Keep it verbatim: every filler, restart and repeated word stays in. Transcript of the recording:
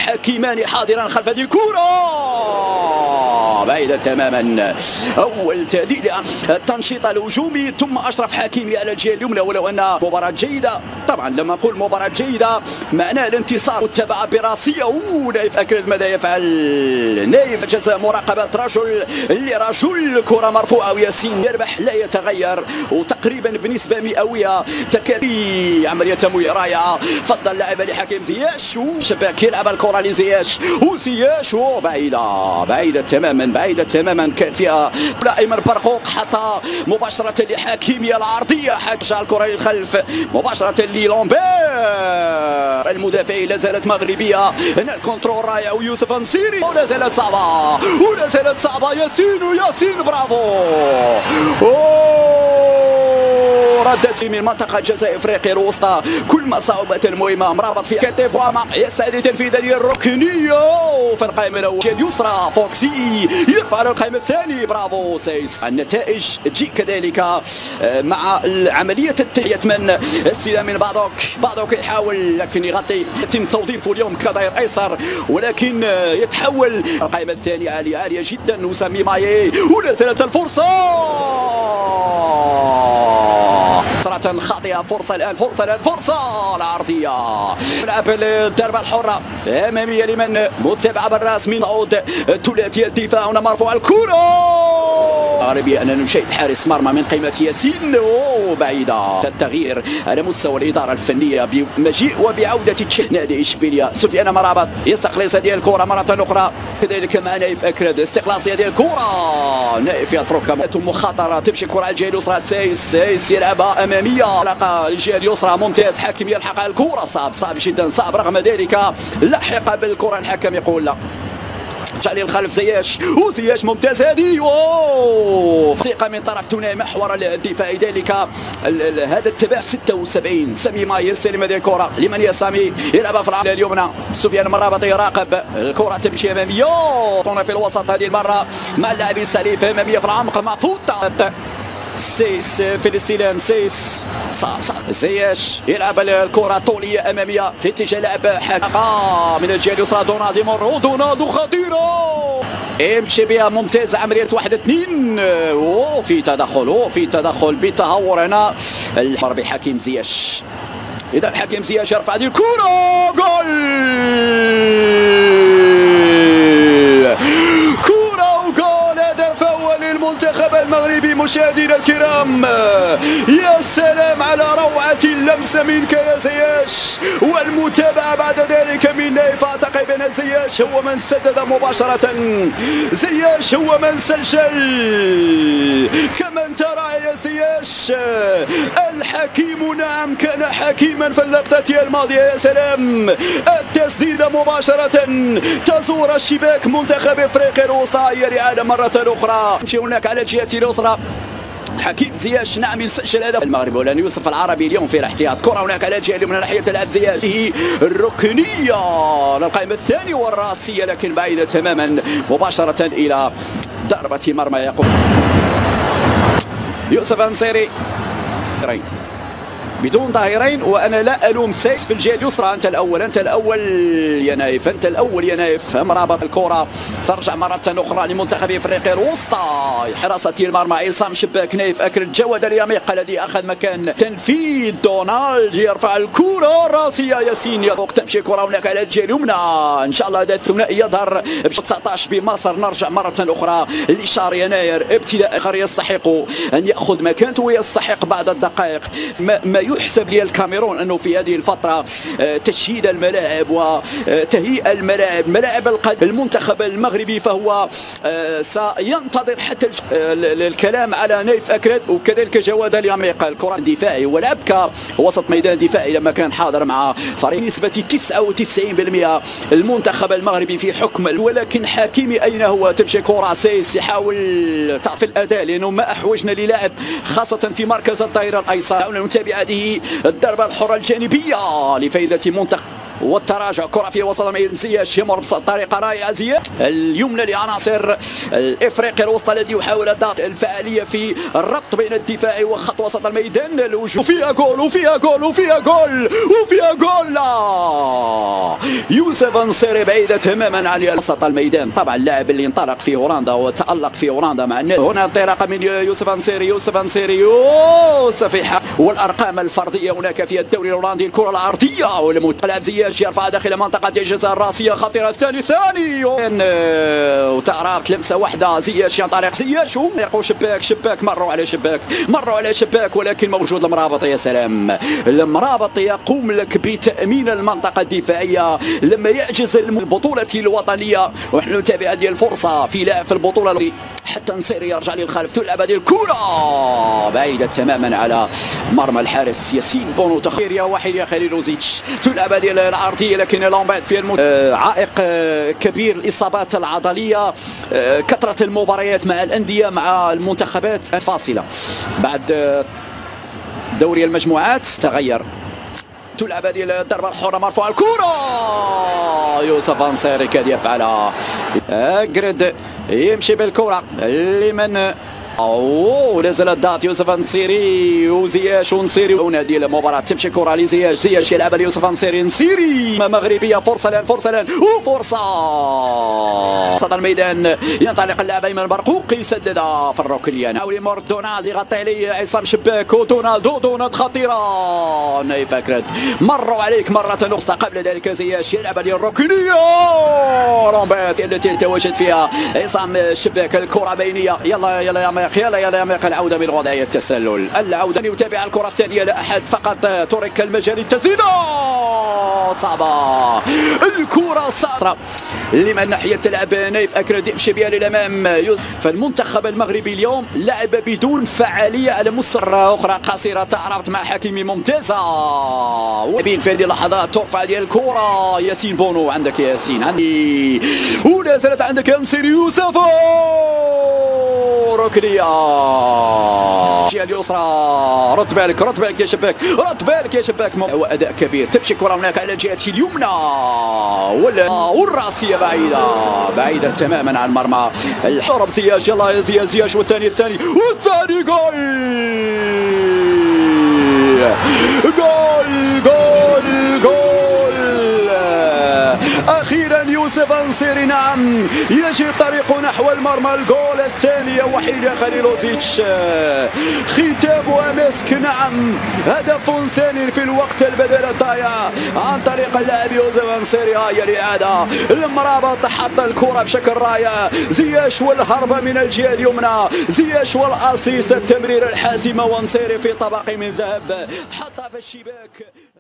الحكيمان حاضرا خلف هذه الكرة بعيدة تماما. أول تهديد التنشيط الهجومي ثم أشرف حكيمي على الجهة اليمنى. ولو أن مباراة جيدة، طبعا لما نقول مباراة جيدة معناه الانتصار متبعة براسية. ونايف أكرد ماذا يفعل نايف، جزاء مراقبة رجل لرجل، كرة مرفوعة وياسين يربح لا يتغير وتقريبا بنسبة مئوية تكاد عملية تمويه رائعة. فضل اللاعب لحكيم زياش وشباك يلعب الكرة لزياش وزياش بعيدة بعيدة تماما بعيدة تماما. كان فيها ايمن برقوق حتى مباشرة لحكيمي العرضية، حاجة الكرة للخلف مباشرة للومبير. المدافعين لا زالت مغربية، هنا الكنترول رائع ويوسف نصيري ولا زالت صعبة ولا زالت صعبة. ياسين وياسين برافو. ردت من منطقة جزاء افريقيا الوسطى. كل ما صعوبات المهمة مرابط في كتف وما يسعد تنفيذ الركنية في القائمة الأولى اليسرى. فوكسي يرفع القائمة الثاني برافو سيس. النتائج تجي كذلك مع عملية التحية من استلام من بعضك بعضك يحاول لكن يغطي، يتم توظيفه اليوم كظهير أيسر ولكن يتحول. القائمة الثانية عالية عالية جدا وسامي مايي ولا زالت الفرصة فرصة خاطئة. فرصة الآن فرصة الآن فرصة العرضية لعب الضربة الحرة أمامية لمن متابعة بالراس من تعود ثلاثي الدفاع. هنا مرفوع الكرة غالبية أن نشاهد حارس مرمى من قيمة ياسين وبعيدة. التغيير على مستوى الإدارة الفنية بمجيء وبعودة نادي إشبيلية. سفيان مرابط يستخلص هذه الكرة مرة أخرى كذلك مع نايف أكرد استخلاص هذه الكرة. نايف يتركها مخاطرة تمشي الكرة على الجهة اليسرى. سيس سيس يلعبها أمامية لقى الجهة اليسرى ممتاز. حكيم يلحق الكرة صعب صعب جدا صعب. رغم ذلك لحق بالكرة الحكم يقول لا. جاء للخلف زياش وزياش ممتاز هذه ثقة من طرف توناي محور الدفاع. ذلك هذا التبع ستة وسبعين. سامي ماي يستلم هذه الكرة لمن يا سامي يلعبها في العملية اليمنى. سفيان مرابط يراقب الكرة تمشي أمامية في الوسط هذه المرة مع اللاعب السليف أمامية في العمق مفوتة. سيس في الاستلام سيس صعب صعب. زياش يلعب الكرة طولية أمامية في اتجاه لعب حقا من الجهة اليسرى. دونالدو يمر دونالدو خطيرة يمشي بها ممتاز. عملية واحد اثنين وفي تدخل وفي تدخل بتهور هنا الحرب بحكيم زياش. إذا حكيم زياش يرفع هذه الكرة جول. المنتخب المغربي مشاهدينا الكرام يا سلام على روعة اللمسة منك يا زياش والمتابعة بعد ذلك من نايف. أعتقد أن زياش هو من سدد مباشرة. زياش هو من سجل. كما انت رأي يا زياش الحكيم نعم كان حكيما في اللقطة الماضية. يا سلام التسديدة مباشرة تزور الشباك منتخب افريقيا الوسطى. هي رعاية مرة أخرى هناك على الجهة اليسرى. حكيم زياش نعم يسجل هدف المغرب. ولن يوسف العربي اليوم في الاحتياط. كرة هناك على الجهة اليمنى ناحية لعب زياش الركنية للقائمة الثانية والراسية لكن بعيدة تماما مباشرة إلى ضربة مرمى. يقوم يوسف نصيري بدون ظهيرين وأنا لا ألوم سيس في الجهة اليسرى. أنت الأول أنت الأول يا نايف أنت الأول يا نايف. مرابط الكرة ترجع مرة أخرى لمنتخب أفريقيا الوسطى. حراسة المرمى عصام شباك. نايف أكرد جود اليميق الذي أخذ مكان تنفيذ دونالد يرفع الكرة راسية. ياسين يطوق تمشي الكرة هناك على الجهة اليمنى. إن شاء الله هذا الثنائي يظهر ب تسعطاش بمصر. نرجع مرة أخرى لشهر يناير ابتداء آخر يستحق أن يأخذ مكانته ويستحق بعد الدقائق ما, ما يحسب للكاميرون أنه في هذه الفترة تشييد الملاعب وتهيئة الملاعب ملاعب القدم المنتخب المغربي. فهو سينتظر حتى الكلام على نايف أكرد وكذلك جواد اليميق. الكرة الدفاعي ولعب كوسط ميدان دفاعي لما كان حاضر مع فريق نسبة تسعة وتسعين بالمئة المنتخب المغربي في حكم. ولكن حكيمي أين هو؟ تمشي كرة سيس يحاول تعطي الأداء لأنه ما أحوجنا للاعب خاصة في مركز الظهير الأيسر. نتابع هذه الضربة الحرة الجانبية لفائدة منتخب والتراجع. كرة في وسط الميدان، زياش يمر بطريقة رائعة. زياش اليمنى لعناصر الافريقي الوسطى الذي يحاول ضغط الفعالية في الربط بين الدفاع وخط وسط الميدان. الوجود وفيها جول وفيها جول وفيها جول وفيها جول. لا يوسف نصيري بعيدة تماما عن وسط الميدان. طبعا اللاعب اللي انطلق في هولندا وتألق في هولندا مع النادي. هنا انطلاقة من يوسف نصيري. يوسف نصيري يوسف. والارقام الفردية هناك في الدوري الهولندي. الكرة العرضية والمتلعب زياش يرفع داخل منطقة الجزاء الراسية خطيرة. الثاني ثاني وتعرضت لمسة واحدة. زياش ينطلق زياش ويقول شباك شباك. مروا على شباك مروا على شباك ولكن موجود المرابط. يا سلام المرابط يقوم لك بتأمين المنطقة الدفاعية لما يعجز البطولة الوطنية. ونحن نتابع هذه الفرصة في لاعب في البطولة حتى نصير يرجع للخلف. تلعب هذه الكرة بعيدة تماما على مرمى الحارس ياسين بونو. تخير يا واحد يا خليلوزيتش. تلعب هذه العرضية لكن لامبات في المت... آه عائق آه كبير. الإصابات العضلية آه كثرة المباريات مع الأندية مع المنتخبات الفاصلة بعد آه دوري المجموعات تغير. تلعب هذه الضربة الحرة مرفوعة. الكرة يوسف نصيري كاد يفعلها. أجرد يمشي بالكرة لمن اوه نزل الضغط. يوسف نصيري وزياش ونصيري. هنا هذه المباراة تمشي كرة لزياش. زياش يلعب ليوسف نصيري. نصيري مغربية. فرصة الآن فرصة الآن وفرصة وسط الميدان. ينطلق اللاعب ايمن برقوق يسدد في الركنية. حاول يمر دونالد يغطي عليه عصام شباك. ودونالد دونالد خطيرة. نايف اكرد مروا عليك مرة أخرى. قبل ذلك زياش يلعب هذه الركنية. رومبات التي تواجد فيها عصام شباك. الكرة بينية. يلا يلا يا يلا يلا يا العودة من وضعية التسلل. العودة يتابع الكرة الثانية لا أحد فقط ترك المجال التسديدة صعبة. الكرة صعبة لمن ناحية تلعب نايف أكرد يمشي بها للأمام. فالمنتخب المغربي اليوم لعب بدون فعالية على مستوى. أخرى قصيرة تعرفت مع حكيمي ممتازة. وبين في هذه اللحظات ترفع ديال الكرة. ياسين بونو عندك يا ياسين عندي ولا زالت عندك يا نصير يوسف. ركنية الجهة اليسرى. رد بالك رد بالك يا شباك رد بالك يا شباك. وأداء كبير. تمشي كرة هناك على الجهة اليمنى ولا والراسية بعيدة بعيدة تماما عن المرمى. الحرب زياش. يلا يا زياش زياش والثاني الثاني والثاني جول جول جول جول. أخيرا يوسف نصيري نعم يجري الطريق نحو المرمى. الجول الثاني يا وحيد يا خليلوزيتش. ختام ومسك نعم. هدف ثاني في الوقت البدل الضايع عن طريق اللاعب يوسف نصيري. هاي الإعادة المرابط حط الكرة بشكل رائع. زياش والهربة من الجهة اليمنى. زياش والأسيست التمرير الحاسمة ونصيري في طبق من ذهب حطها في الشباك.